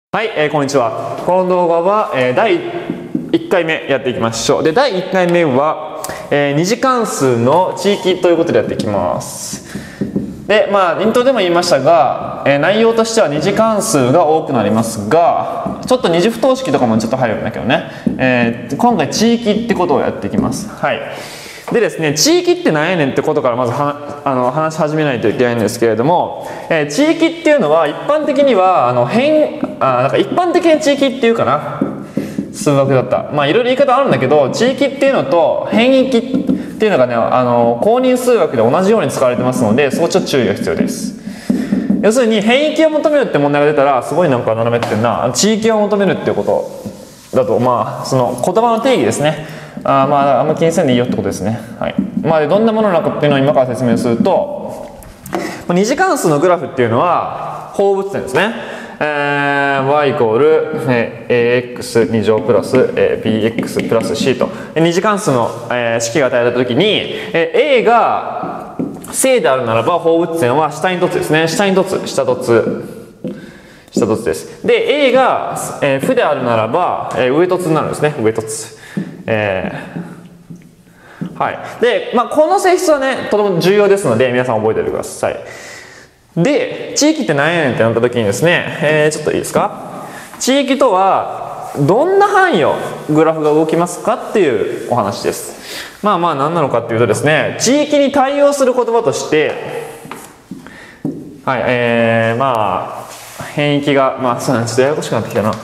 はい、こんにちは。この動画は、第1回目やっていきましょう。で、第1回目は、二次関数の地域ということでやっていきます。で、イントロでも言いましたが、内容としては二次関数が多くなりますが、ちょっと二次不等式とかもちょっと入るんだけどね、今回地域ってことをやっていきます。はい。でですね、地域って何やねんってことからまず話し始めないといけないんですけれども、地域っていうのは一般的にはなんか一般的な地域っていうかな、数学だった。いろいろ言い方あるんだけど、地域っていうのと変域っていうのがね、公認数学で同じように使われてますので、そこちょっと注意が必要です。要するに変域を求めるって問題が出たら、すごいなんか斜めってんな、地域を求めるっていうことだと、その言葉の定義ですね。あんま気にせんでいいよってことですね。はい。でどんなものなのかっていうのを今から説明すると、二次関数のグラフっていうのは放物線ですね。y イコール ax2乗プラス bx プラス c と二次関数の式が与えられたときに a が正であるならば放物線は下に凸ですね。下に凸、下凸です。で a が負であるならば上凸になるんですね。上凸。はい。で、この性質はね、とても重要ですので、皆さん覚えておいてください。で、地域って何やねんってなった時にですね、ちょっといいですか？地域とは、どんな範囲をグラフが動きますかっていうお話です。何なのかっていうとですね、地域に対応する言葉として、はい、変域が、そうなんちょっとややこしくなってきたな。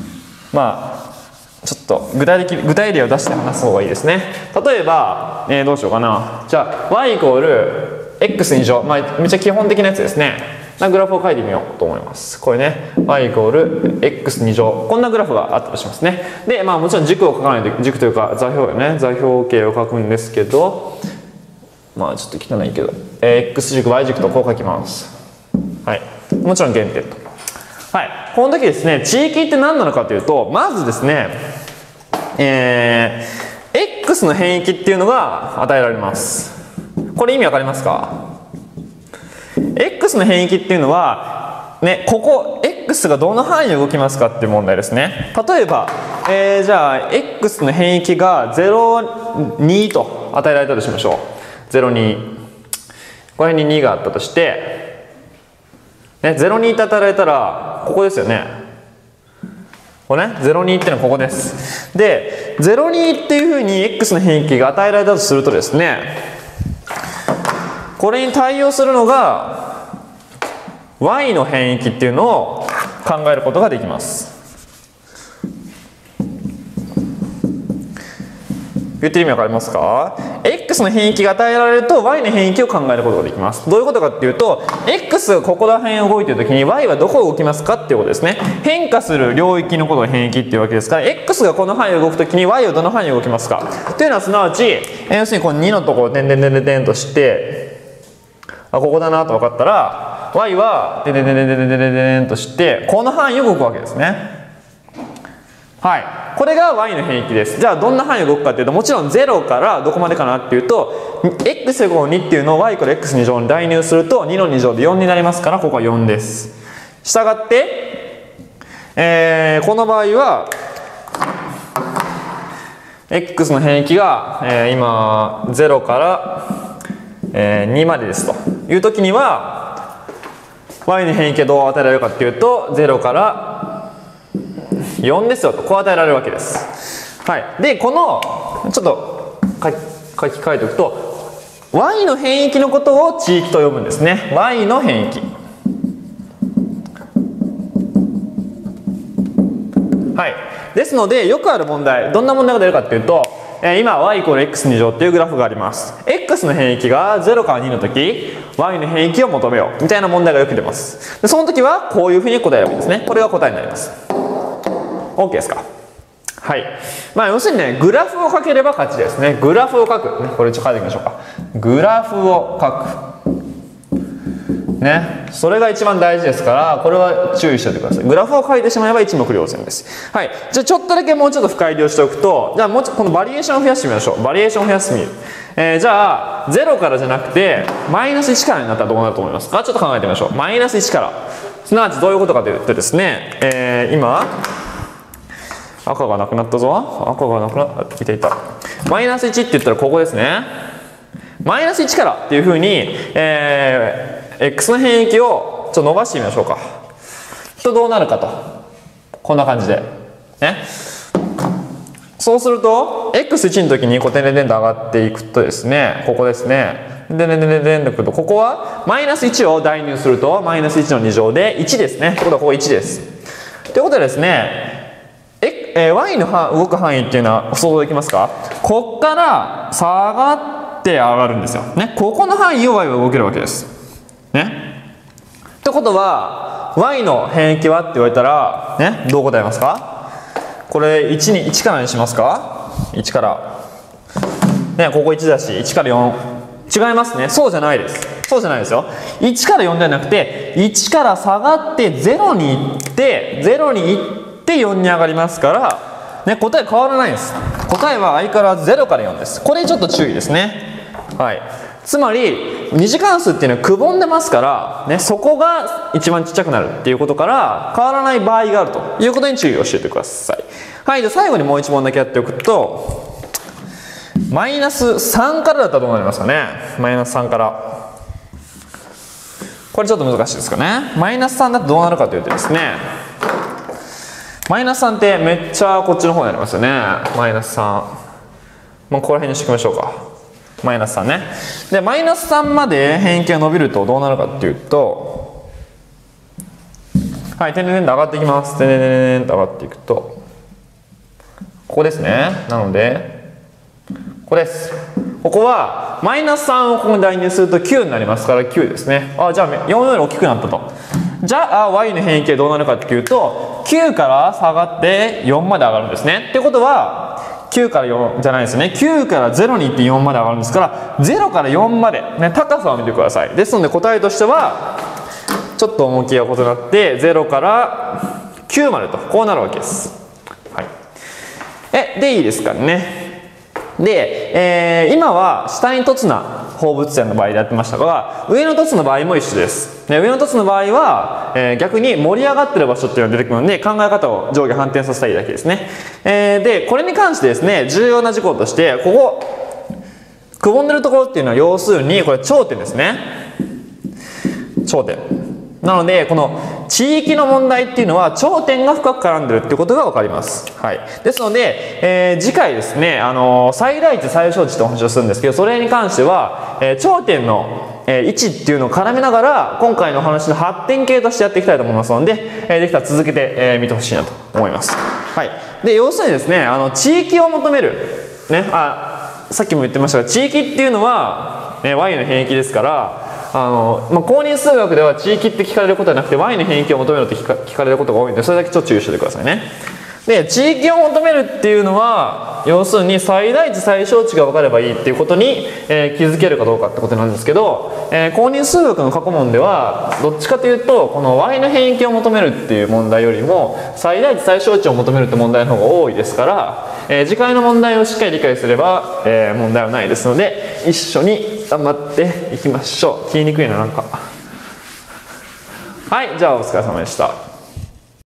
ちょっと具体例を出して話す方がいいですね。例えば、どうしようかな。じゃあ y イコール x2乗、めっちゃ基本的なやつですね。グラフを書いてみようと思います。これね、y イコール x2乗、こんなグラフがあったとしますね。で、もちろん軸を書かないと、軸というか座標ね、座標形を書くんですけど、ちょっと汚いけど、x 軸 y 軸とこう書きます。はい。もちろん減点と。はい。この時ですね、地域って何なのかというと、まずですね、x の変域っていうのが与えられます。これ意味わかりますか？ x の変域っていうのは、ね、ここ x がどの範囲で動きますかっていう問題ですね。例えば、じゃあ x の変域が0、2と与えられたとしましょう。0、2。この辺に2があったとして、ね、0、2って与えられたら、ここですよね。これね、02っていうのはここです。で、02っていうふうに x の変域が与えられたとするとですね、これに対応するのが y の変域っていうのを考えることができます。言ってる意味わかりますか？ x の変域が与えられると y の変域を考えることができます。どういうことかっていうと x がここら辺を動いているときに y はどこを動きますかっていうことですね。変化する領域のことを変域っていうわけですから x がこの範囲を動くときに y はどの範囲を動きますかというのはすなわち要するにこの2のところを点々としてここだなと分かったら y は点々としてこの範囲を動くわけですね。はい。これが y の変域です。じゃあどんな範囲を動くかっていうともちろん0からどこまでかなっていうと x イコール2っていうのを y から x2乗に代入すると2の2乗で4になりますからここは4です。したがって、この場合は x の変域が、今0から、2までですという時には y の変域がどう与えられるかっていうと0から4ですよとこう与えられるわけです。はい。でこのちょっと書き換えておくと y の変域のことを地域と呼ぶんですね。y の変域。はい。ですのでよくある問題どんな問題が出るかっていうと今 y イコール x2乗っていうグラフがあります。x の変域が0から2の時 y の変域を求めようみたいな問題がよく出ます。でその時はこういうふうに答えればいいんですね。これが答えになります。OK ですか？はい。要するにね、グラフを書ければ勝ちですね。グラフを書く。ね、これちょっと書いてみましょうか。グラフを書く。ね。それが一番大事ですから、これは注意しておいてください。グラフを書いてしまえば一目瞭然です。はい。じゃあちょっとだけもうちょっと深入りをしておくと、じゃあもうちょっとこのバリエーションを増やしてみましょう。バリエーションを増やしてみる。じゃあ、0からじゃなくて、マイナス1からになったらどうなると思いますか？ちょっと考えてみましょう。マイナス1から。 すなわちどういうことかというとですね、今赤がなくなったぞ。赤がなくなった。いたいた。マイナス1って言ったらここですね。マイナス1からっていうふうに、x の変域をちょっと伸ばしてみましょうか。とどうなるかと。こんな感じで。ね。そうすると、x1 の時にこう点々と上がっていくとですね、ここですね。でとくると、ここはマイナス1を代入すると、マイナス1の2乗で1ですね。ということはここ1です。ということでですね、y の動く範囲っていうのは想像できますか？こっから下がって上がるんですよ。ね。ここの範囲を y は動けるわけです。ね。ってことは、y の変域はって言われたら、ね、どう答えますか？これ1からにしますか？ 1 から。ね、ここ1だし、1から4。違いますね。そうじゃないです。そうじゃないですよ。1から4ではなくて、1から下がって0に行って、0に行って4に上がりますから、ね、答え変わらないんです。答えは相変わらず0から4です。これちょっと注意ですね。はい。つまり、二次関数っていうのはくぼんでますから、ね、そこが一番ちっちゃくなるっていうことから、変わらない場合があるということに注意をしておいてください。はい。じゃあ最後にもう一問だけやっておくと、マイナス3からだったらどうなりますかね。マイナス3から。これちょっと難しいですかね。マイナス3だとどうなるかというとですね、マイナス3ってめっちゃこっちの方になりますよね。マイナス3。まあ、ここら辺にしておきましょうか。マイナス3ね。で、マイナス3まで変域が伸びるとどうなるかっていうと、はい、点々と上がっていきます。点々と上がっていくと、ここですね。なので、ここです。ここは、マイナス3をここに代入すると9になりますから9ですね。じゃあ4より大きくなったと。じゃあ、y の変域はどうなるかっていうと、9から下がって4まで上がるんですね。ってことは、9から4じゃないですね。9から0に行って4まで上がるんですから、0から4まで、ね、高さを見てください。ですので答えとしては、ちょっと重きが異なって、0から9までと、こうなるわけです。はい。で、いいですかね。で、今は下に凸な放物線の場合でやってましたが、上の凸の場合も一緒です。上の凸の場合は、逆に盛り上がってる場所っていうのが出てくるので、考え方を上下反転させたいだけですね。で、これに関してですね、重要な事項として、ここ、くぼんでるところっていうのは要するに、これ頂点ですね。頂点。なので、この地域の問題っていうのは頂点が深く絡んでるっていうことが分かります。はい。ですので、次回ですね、最大値、最小値ってお話をするんですけど、それに関しては、頂点の位置っていうのを絡めながら、今回のお話の発展系としてやっていきたいと思いますので、できたら続けて見てほしいなと思います。はい。で、要するにですね、地域を求める。ね、さっきも言ってましたが、地域っていうのは、y の変域ですから、公認数学では地域って聞かれることはなくて y の変域を求めろって聞かれることが多いんで、それだけちょっと注意しておいてくださいね。で、地域を求めるっていうのは要するに最大値最小値が分かればいいっていうことに、気づけるかどうかってことなんですけど、公認数学の過去問ではどっちかというとこの y の変域を求めるっていう問題よりも最大値最小値を求めるって問題の方が多いですから、次回の問題をしっかり理解すれば、問題はないですので、一緒に頑張っていきましょう。聞きにくいな、なんか。はい、じゃあお疲れ様でした。